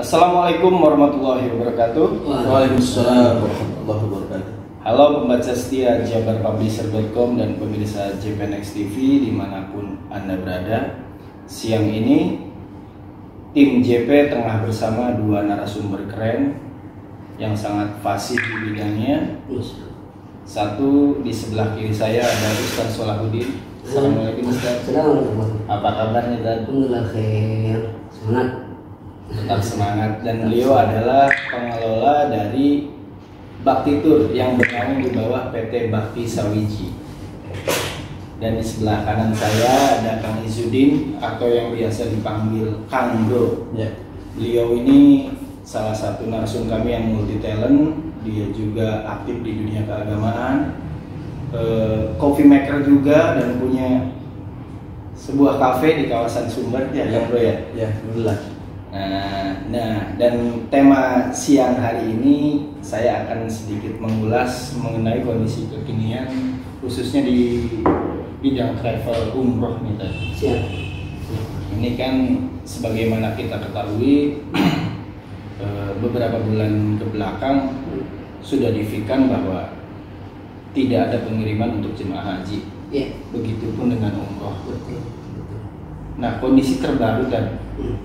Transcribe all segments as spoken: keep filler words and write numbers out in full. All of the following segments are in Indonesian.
Assalamualaikum warahmatullahi wabarakatuh. Waalaikumsalam warahmatullahi wabarakatuh. Halo pembaca setia jabar publisher dot com dan pemirsa J P N X T V dimanapun Anda berada. Siang ini tim J P tengah bersama dua narasumber keren yang sangat fasih di bidangnya. Satu di sebelah kiri saya ada Ustaz Solahuddin. Assalamualaikum Ustaz. Assalamualaikum. Apa kabarnya Ustaz? Alhamdulillah khair. Semangat. Tetap semangat. Dan beliau adalah pengelola dari Bakti Tour yang bernaung di bawah P T Bakti Sawiji. Dan di sebelah kanan saya ada Kang Izzuddin atau yang biasa dipanggil Kang Bro. Ya. Beliau ini salah satu narsum kami yang multi talent. Dia juga aktif di dunia keagamaan, eh, coffee maker juga, dan punya sebuah kafe di kawasan Sumber ya, Kang Bro ya. Ya, alhamdulillah. Nah, nah, dan tema siang hari ini saya akan sedikit mengulas mengenai kondisi kekinian khususnya di bidang travel umroh nih tadi. Siap. Ini kan sebagaimana kita ketahui beberapa bulan ke belakang sudah difikirkan bahwa tidak ada pengiriman untuk jemaah haji. Ya. Begitupun dengan umroh. Betul. Nah, kondisi terbaru dan Hmm.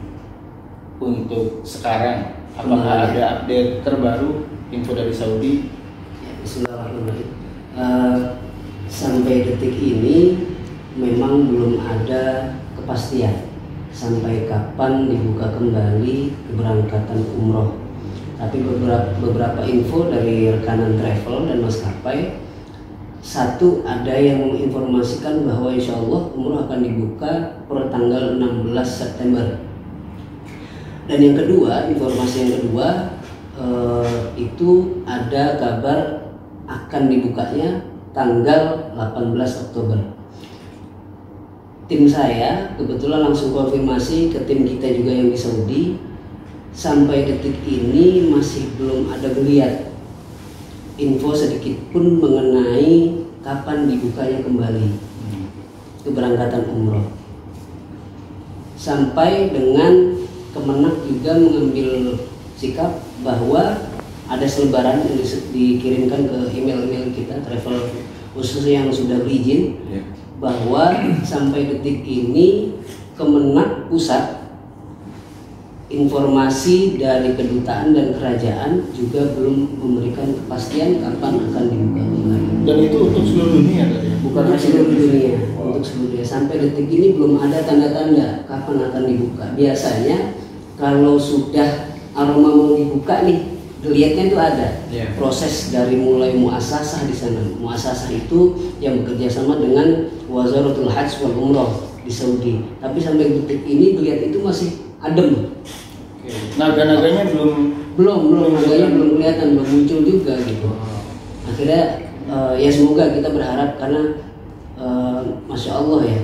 untuk sekarang, apakah ada update terbaru info dari Saudi? Ya, Bismillahirrahmanirrahim. Uh, sampai detik ini memang belum ada kepastian sampai kapan dibuka kembali keberangkatan umroh. Tapi beberapa beberapa info dari rekanan travel dan maskapai, satu ada yang menginformasikan bahwa insya Allah umroh akan dibuka per tanggal enam belas September. Dan yang kedua, informasi yang kedua eh, itu ada kabar akan dibukanya tanggal delapan belas Oktober. Tim saya kebetulan langsung konfirmasi ke tim kita juga yang di Saudi. Sampai detik ini masih belum ada geliat info sedikit pun mengenai kapan dibukanya kembali keberangkatan umroh. Sampai dengan Kemenak juga mengambil sikap bahwa ada selebaran yang dikirimkan ke email-email kita travel khususnya yang sudah berizin, ya, bahwa sampai detik ini Kemenak pusat, informasi dari kedutaan dan kerajaan juga belum memberikan kepastian kapan akan dibuka kembali. Dan itu untuk seluruh dunia tadi ya? Bukan Untuk seluruh dunia, wow. untuk seluruh dunia. Sampai detik ini belum ada tanda-tanda kapan akan dibuka. Biasanya kalau sudah aroma mau dibuka nih, geliatnya itu ada. Yeah. Proses dari mulai muasasah di sana. Muasasah itu yang bekerja sama dengan Wazaratul Hajj wal Umroh di Saudi. Tapi sampai detik ini geliat itu masih adem. Okay. Naga-naganya belum belum belum naganya belum kelihatan, belum muncul juga gitu. Akhirnya uh, ya semoga kita berharap karena uh, masya Allah ya,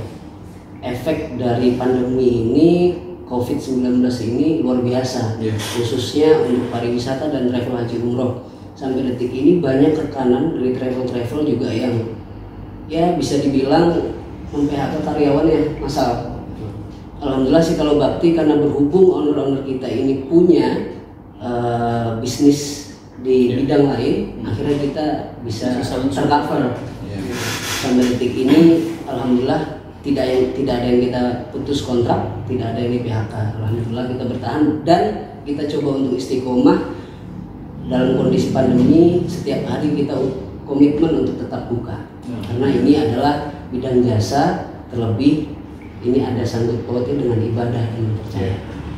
efek dari pandemi ini covid sembilan belas ini luar biasa, yeah, khususnya untuk pariwisata dan travel haji umroh. Sampai detik ini banyak rekanan dari travel-travel juga yang ya bisa dibilang mem-P H K karyawannya masalah. Alhamdulillah sih kalau Bakti karena berhubung owner-owner kita ini punya uh, bisnis di, yeah, bidang lain, hmm, akhirnya kita bisa tercover. Yeah. Sampai detik ini alhamdulillah tidak yang tidak ada yang kita putus kontrak, tidak ada yang di P H K. Alhamdulillah kita bertahan dan kita coba untuk istiqomah dalam kondisi pandemi. Setiap hari kita komitmen untuk tetap buka, hmm, karena ini adalah bidang jasa, terlebih ini ada sangkut pautnya dengan ibadah dan percaya.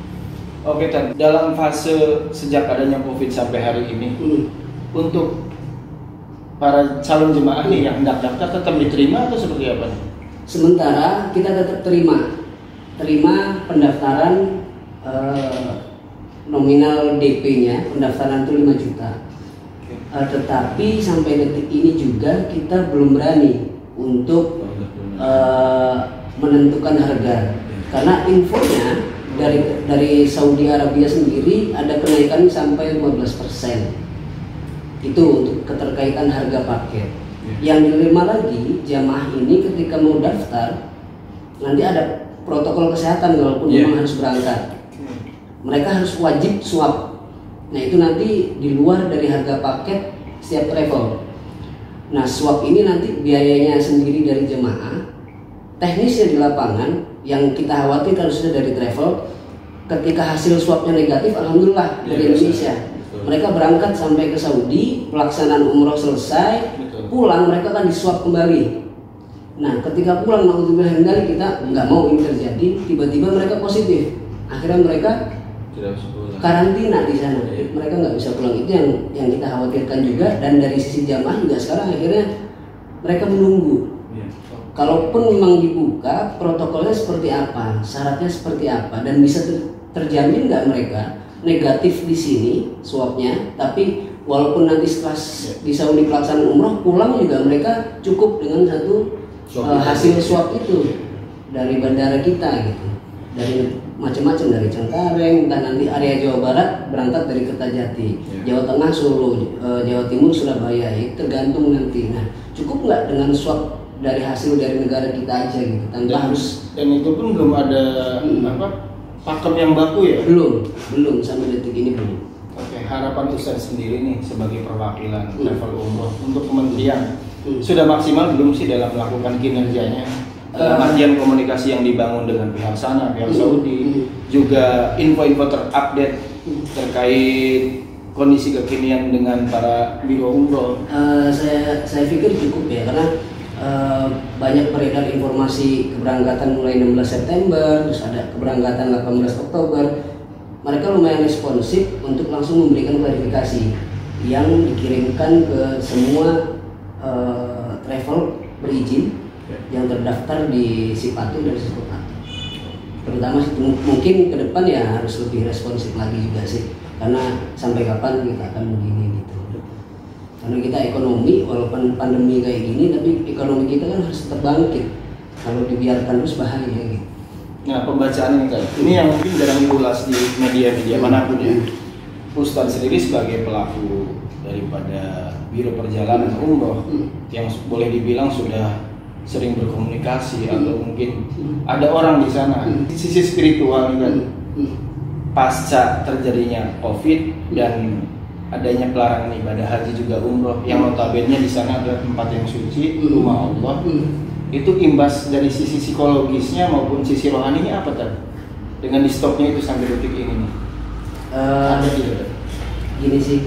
Oke, Tad. Dalam fase sejak adanya COVID sampai hari ini, hmm, untuk para calon jemaah nih yang hendak daftar tetap diterima atau seperti apa? Sementara kita tetap terima terima pendaftaran eh, nominal D P-nya, pendaftaran itu lima juta. Okay. Eh, tetapi sampai detik ini juga kita belum berani untuk eh, menentukan harga. Karena infonya dari dari Saudi Arabia sendiri ada kenaikan sampai lima belas persen. Itu untuk keterkaitan harga paket. Yang diterima lagi jamaah ini ketika mau daftar nanti ada protokol kesehatan walaupun, yeah, memang harus berangkat. mereka harus wajib swab. Nah itu nanti di luar dari harga paket setiap travel. Nah swab ini nanti biayanya sendiri dari jemaah. Teknisnya di lapangan yang kita khawatirkan sudah dari travel, ketika hasil swabnya negatif, alhamdulillah dari Indonesia. Mereka berangkat sampai ke Saudi, pelaksanaan umroh selesai, pulang mereka kan diswab kembali. Nah ketika pulang, naudzubillah min dzalik, kita nggak mau ini terjadi, tiba-tiba mereka positif, akhirnya mereka karantina di sana, mereka nggak bisa pulang. Itu yang yang kita khawatirkan juga. Dan dari sisi jamaah juga sekarang akhirnya mereka menunggu. Kalaupun memang dibuka, protokolnya seperti apa, syaratnya seperti apa, dan bisa ter terjamin nggak mereka negatif di sini swabnya, tapi walaupun nanti setelah di Saudi pelaksanaan umroh pulang juga mereka cukup dengan satu uh, hasil swab itu dari bandara kita gitu, dari macam-macam, dari Cengkareng, entah nanti area Jawa Barat berangkat dari Kertajati, yeah. Jawa Tengah Solo, uh, Jawa Timur Surabaya, itu tergantung nanti. Nah cukup nggak dengan swab dari hasil dari negara kita aja gitu, tanpa dan, harus dan itu pun belum ada hmm. apa pakem yang baku ya? Belum, belum sampai detik ini belum. Oke, harapan Ustaz sendiri nih sebagai perwakilan hmm. travel umroh untuk kementerian hmm. sudah maksimal belum sih dalam melakukan kinerjanya? Dalam artian komunikasi yang dibangun dengan pihak sana, pihak hmm. Saudi, hmm. juga info-info terupdate hmm. terkait kondisi kekinian dengan para biro umroh. Uh, saya saya pikir cukup ya, karena Uh, banyak beredar informasi keberangkatan mulai enam belas September, terus ada keberangkatan delapan belas Oktober. Mereka lumayan responsif untuk langsung memberikan klarifikasi yang dikirimkan ke semua uh, travel berizin yang terdaftar di Sipatu dan Sipatu. Terutama mungkin ke depan ya harus lebih responsif lagi juga sih, karena sampai kapan kita akan begini gitu. Karena kita ekonomi, walaupun pandemi kayak gini, tapi ekonomi kita kan harus tetap bangkit. Kalau dibiarkan terus bahaya gitu. Nah pembacaan ini kan, ini yang mungkin jarang diulas di media-media manapun ya. Ustadz sendiri sebagai pelaku daripada biro perjalanan umroh yang boleh dibilang sudah sering berkomunikasi atau mungkin ada orang di sana, sisi spiritual kan, pasca terjadinya COVID dan adanya pelarangan ibadah haji juga umroh yang notabene di sana adalah tempat yang suci, rumah Allah. Itu imbas dari sisi psikologisnya maupun sisi rohaninya apa tadi? Dengan di stopnya itu sampai detik ini. Uh, ada tidak? Gini sih,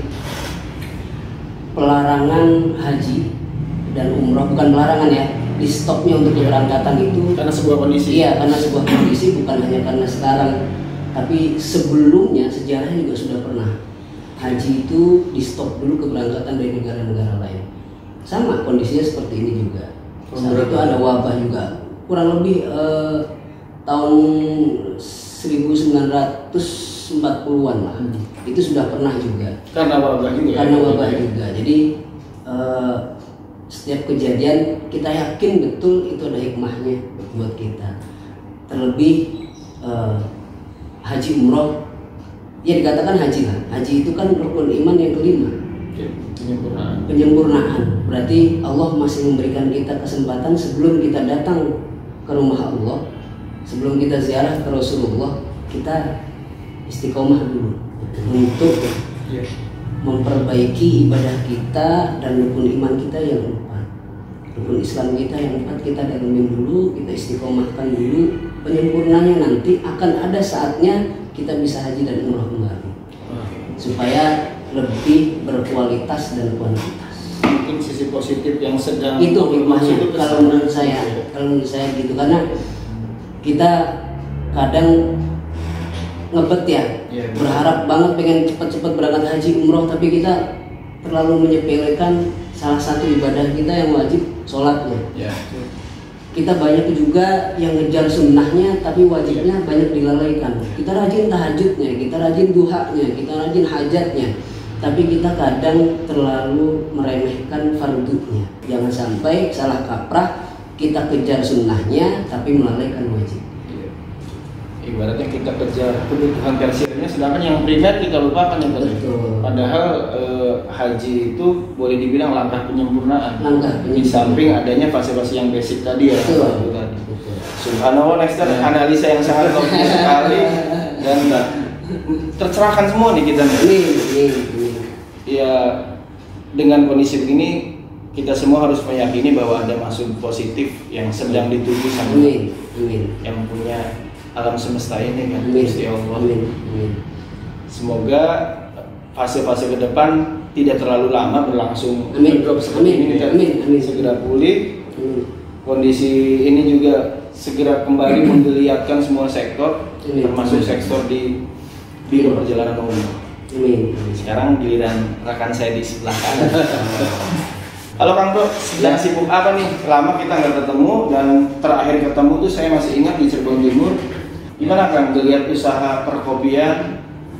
pelarangan haji dan umroh, bukan pelarangan ya, di stopnya untuk keberangkatan itu karena sebuah kondisi. Iya, karena sebuah kondisi, bukan hanya karena sekarang, tapi sebelumnya sejarahnya juga sudah pernah. Haji itu di stop dulu keberangkatan dari negara-negara lain. Sama kondisinya seperti ini juga. Saat itu ada wabah juga. Kurang lebih eh, tahun seribu sembilan ratus empat puluhan lah. Hmm. Itu sudah pernah juga. Karena wabah juga. Karena wabah ya. juga. Jadi eh, setiap kejadian kita yakin betul itu ada hikmahnya buat kita. Terlebih eh, haji umroh, ya dikatakan haji lah. Haji itu kan rukun iman yang kelima. Penyempurnaan. Penyempurnaan. Berarti Allah masih memberikan kita kesempatan sebelum kita datang ke rumah Allah, sebelum kita ziarah ke Rasulullah, kita istiqomah dulu untuk memperbaiki ibadah kita dan rukun iman kita yang empat. Rukun Islam kita yang empat kita dalamin dulu, kita istiqomahkan dulu. Penyempurnanya nanti akan ada saatnya kita bisa haji dan umrah kembali, supaya lebih berkualitas dan kuantitas. Mungkin sisi positif yang sedang itu hikmahnya kalau menurut saya, kalau menurut saya gitu, karena kita kadang ngebet ya, yeah, berharap banget pengen cepat-cepat berangkat haji umroh, tapi kita terlalu menyepelekan salah satu ibadah kita yang wajib, sholatnya. Yeah. Kita banyak juga yang ngejar sunnahnya, tapi wajibnya banyak dilalaikan. Kita rajin tahajudnya, kita rajin duhanya, kita rajin hajatnya, tapi kita kadang terlalu meremehkan fardunya. Jangan sampai salah kaprah kita kejar sunnahnya, tapi melalaikan wajib. Ibaratnya kita kejar kebutuhan tersiernya, sedangkan yang primer kita lupakan ya. Betul. Padahal eh, haji itu boleh dibilang langkah penyempurnaan. Langkah penyempurnaan. Di samping adanya fase-fase yang basic tadi ya. Betul. Betul. Subhanallah, next ya. Analisa yang sangat logis sekali dan tercerahkan semua nih kita nih. Amin, amin, amin. Ya dengan kondisi begini kita semua harus meyakini bahwa ada maksud positif yang sedang dituju sama Amin, amin. yang punya alam semesta ini kan, Amin. Gusti Allah. Amin, amin. Semoga fase-fase ke depan tidak terlalu lama berlangsung. Amin. Drop seperti Amin. ini kan. Amin. Amin. Segera pulih. Amin. Kondisi ini juga segera kembali menggeliatkan semua sektor, Amin. termasuk sektor di biro perjalanan umum. Amin. Sekarang giliran rekan saya di sebelah kanan. Halo Kang Bro, sedang sibuk apa nih? Lama kita nggak ketemu dan terakhir ketemu tuh saya masih ingat di Cirebon Timur. Gimana Kang, geliat usaha perkopian?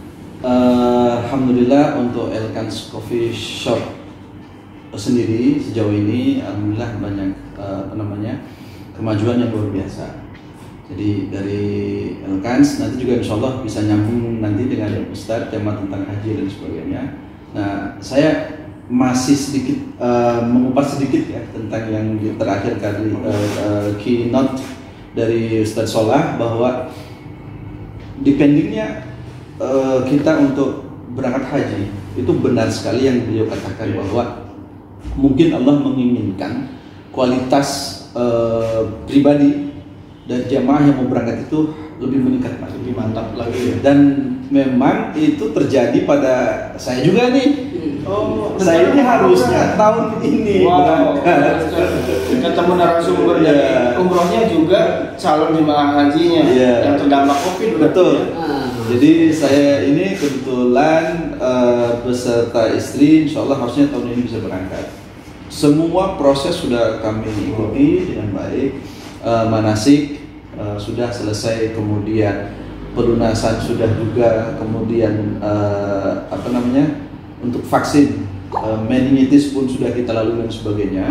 Uh, Alhamdulillah untuk Elkans Coffee Shop sendiri sejauh ini alhamdulillah banyak uh, apa namanya kemajuan yang luar biasa. Jadi dari Elkans nanti juga insya Allah bisa nyambung nanti dengan Ustadz tema tentang haji dan sebagainya. Nah saya masih sedikit uh, mengupas sedikit ya tentang yang terakhir kali uh, uh, keynote dari Ustadz Solah bahwa dependingnya uh, kita untuk berangkat haji itu benar sekali yang beliau katakan bahwa mungkin Allah menginginkan kualitas uh, pribadi dan jamaah yang mau berangkat itu lebih meningkat lagi, Lebih mantap lagi ya. dan memang itu terjadi pada saya juga nih. Oh, Saya ini harusnya tahun ini wow. berangkat. Ketemu narasumber Iya. dari umrohnya juga calon jemaah hajinya Iya. yang terdampak Covid. Betul. Ah. Jadi saya ini kebetulan uh, beserta istri, insya Allah harusnya tahun ini bisa berangkat. Semua proses sudah kami ikuti dengan baik, uh, manasik uh, sudah selesai, kemudian pelunasan sudah juga, kemudian uh, apa namanya untuk vaksin uh, meningitis pun sudah kita lalui dan sebagainya.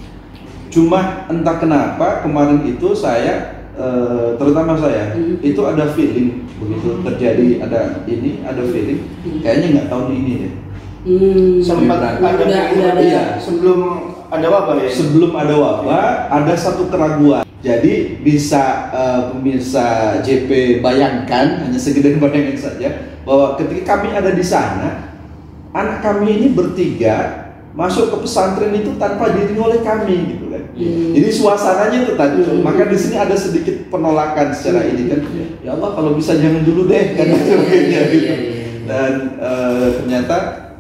Cuma entah kenapa kemarin itu saya uh, terutama saya Hmm. itu ada feeling begitu terjadi ada ini ada feeling kayaknya nggak tahun ini deh. Hmm. Sempat Udah, ada udah, yang- udah, iya, udah. sebelum ada wabah ya. Sebelum ada wabah ada satu keraguan. Jadi bisa uh, pemirsa J P bayangkan hanya sekedar bayangkan saja bahwa ketika kami ada di sana anak kami ini bertiga masuk ke pesantren itu tanpa diiringi oleh kami gitu kan. Hmm. Jadi suasananya itu tadi. Hmm. Maka di sini ada sedikit penolakan secara Hmm. ini kan. Ya Allah kalau bisa jangan dulu deh kan sebagainya gitu. Iya, iya, iya. Dan uh, ternyata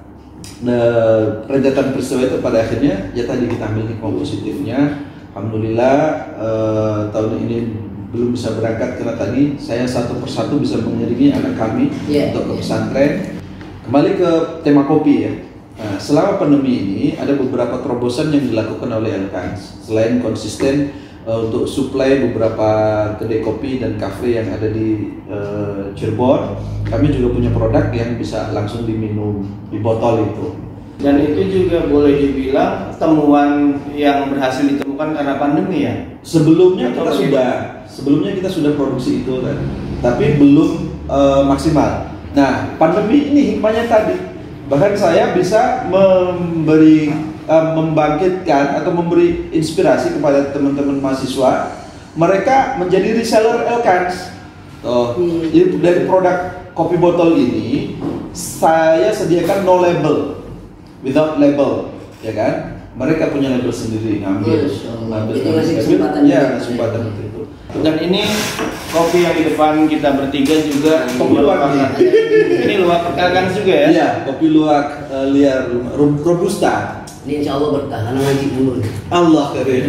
uh, rentetan peristiwa itu pada akhirnya ya tadi kita ambil hikmah positifnya. Alhamdulillah uh, tahun ini belum bisa berangkat karena tadi saya satu persatu bisa mengiringi anak kami Yeah, untuk ke yeah. pesantren. Kembali ke tema kopi ya. Nah, selama pandemi ini ada beberapa terobosan yang dilakukan oleh Elkans. Selain konsisten uh, untuk suplai beberapa kedai kopi dan kafe yang ada di uh, Cirebon, kami juga punya produk yang bisa langsung diminum di botol itu. Dan itu juga boleh dibilang temuan yang berhasil ditemukan karena pandemi ya. Sebelumnya Atau kita bagaimana? sudah, sebelumnya kita sudah produksi itu kan, tapi belum uh, maksimal. Nah, pandemi ini hikmahnya tadi, bahkan saya bisa memberi, uh, membangkitkan atau memberi inspirasi kepada teman-teman mahasiswa, mereka menjadi reseller Elkans. Oh, Hmm. jadi dari produk kopi botol ini, saya sediakan no label, without label, ya kan? Mereka punya label sendiri, ngambil, Masya Allah. ngambil, Itu ngasih ngambil. kesempatan ya, juga. kesempatan untuk itu. Dan ini kopi yang di depan kita bertiga juga Kopi luwak nih. Ini luwak Elkans juga ya? Iya, kopi luwak uh, liar ro- robusta. Ini insya Allah berkah karena ngaji dulu. Allah karim.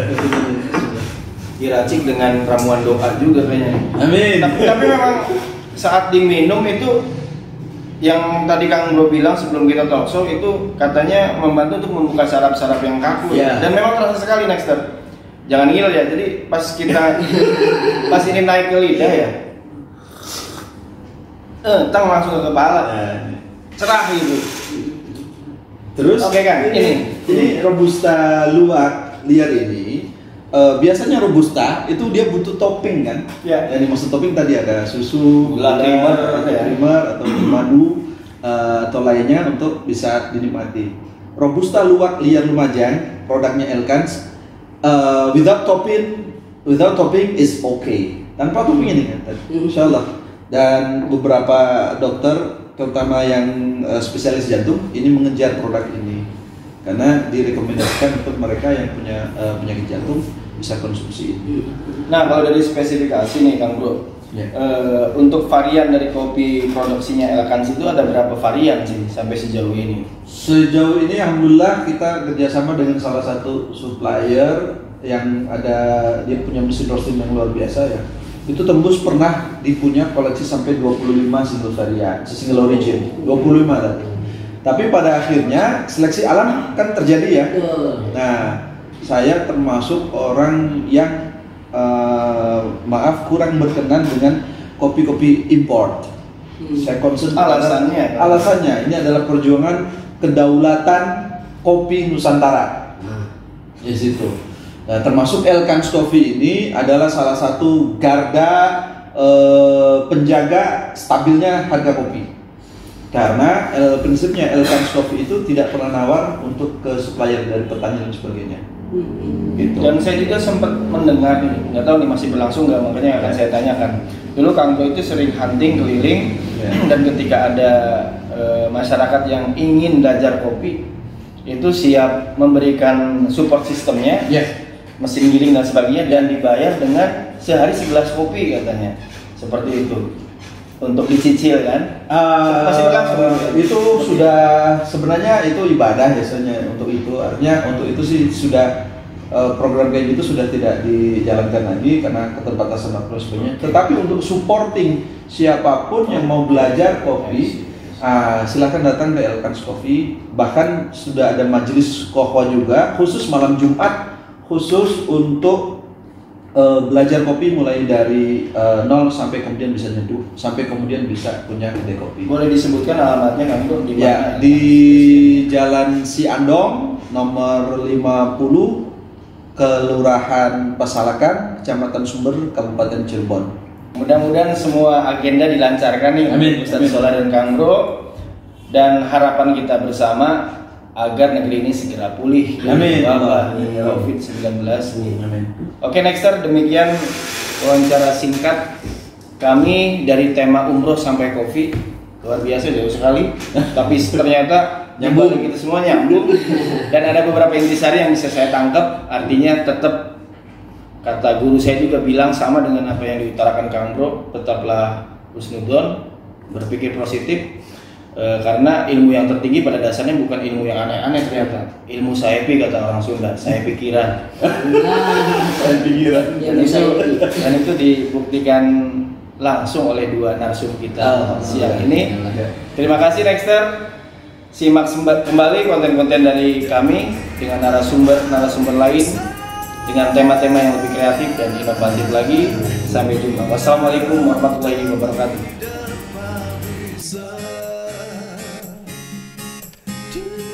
Diracik dengan ramuan doa juga kayaknya. Amin. Tapi, tapi memang saat diminum itu yang tadi Kang Bro bilang sebelum kita talkshow itu katanya membantu untuk membuka saraf-saraf yang kaku Ya. dan memang terasa sekali Nexter. Jangan ngil ya. Jadi pas kita pas ini naik ke lidah ya, eh, tang langsung ke kepala, cerah gitu. Terus Oke, Kang, ini. ini robusta luwak liar ini uh, biasanya robusta itu dia butuh topping kan? Ya. Yang dimaksud topping tadi ada susu, Gula creamer, ya. creamer atau madu uh, atau lainnya untuk bisa dinikmati. Robusta luwak liar Lumajang, produknya Elkans, uh, without topping, without topping is okay. Tanpa topping ini kan, Hmm. insya Allah. dan beberapa dokter terutama yang uh, spesialis jantung ini mengejar produk ini karena direkomendasikan untuk mereka yang punya uh, penyakit jantung bisa konsumsi ini. Nah, kalau dari spesifikasi nih Kang Bro, Ya. uh, untuk varian dari kopi produksinya Elkans itu ada berapa varian sih sampai sejauh ini? Sejauh ini alhamdulillah kita kerjasama dengan salah satu supplier yang ada, dia punya mesin roasting yang luar biasa ya. Itu tembus pernah dipunya koleksi sampai dua puluh lima single varian, single origin, dua puluh lima tadi. Tapi pada akhirnya seleksi alam kan terjadi ya. Nah, saya termasuk orang yang uh, maaf kurang berkenan dengan kopi-kopi import. Hmm. Saya concern alasannya. Alasannya ini adalah perjuangan kedaulatan kopi Nusantara. Hmm. Di situ. Nah, termasuk Elkans Coffee ini adalah salah satu garda eh, penjaga stabilnya harga kopi. Karena el, prinsipnya Elkans Coffee itu tidak pernah nawar untuk ke supplier dari petani dan sebagainya. Hmm. Gitu. Dan saya juga sempat mendengar nih, nggak tahu nih masih berlangsung nggak, makanya akan saya tanyakan. Dulu Kang Bro itu sering hunting keliling, ya. Dan ketika ada e, masyarakat yang ingin belajar kopi, itu siap memberikan support sistemnya. Yes. Mesin giling dan sebagainya, dan dibayar dengan sehari segelas kopi katanya, seperti itu untuk dicicil kan. Uh, Masih berlangsung itu sudah sebenarnya itu ibadah biasanya untuk itu, artinya untuk itu sih sudah uh, program kayak gitu sudah tidak dijalankan lagi karena keterbatasan waktu sebagainya. Tetapi untuk supporting siapapun yang mau belajar kopi, uh, silahkan datang ke Elkans Coffee. Bahkan sudah ada majelis kohwa juga khusus malam Jumat, khusus untuk uh, belajar kopi mulai dari uh, nol sampai kemudian bisa nyeduh, sampai kemudian bisa punya kedai kopi. Boleh disebutkan alamatnya kan Bro? Di Ya, di Jalan Siandong nomor lima puluh, Kelurahan Pasalakan, Kecamatan Sumber, Kabupaten Cirebon. Mudah-mudahan semua agenda dilancarkan nih, Amin. Ustaz Solar dan Kang Bro, dan harapan kita bersama agar negeri ini segera pulih dari wabah covid sembilan belas. Amin. Oke, Nexter, demikian wawancara singkat kami dari tema umroh sampai kopi. Luar biasa, jauh sekali, tapi ternyata nyambung, kita semua nyambung. Dan ada beberapa intisari yang bisa saya tangkap, artinya tetap kata guru saya juga bilang sama dengan apa yang diutarakan Kang Bro, tetaplah husnudon, berpikir positif. E, karena ilmu yang tertinggi pada dasarnya bukan ilmu yang aneh-aneh ternyata, ilmu saepi kata orang Sunda, saya pikiran. Saya pikiran. Dan itu, dan itu dibuktikan langsung oleh dua narsum kita oh, siang ini. Terima kasih Nexter. Simak kembali konten-konten dari kami dengan narasumber-narasumber lain dengan tema-tema yang lebih kreatif dan inovatif lagi. Sampai jumpa. Wassalamualaikum warahmatullahi wabarakatuh.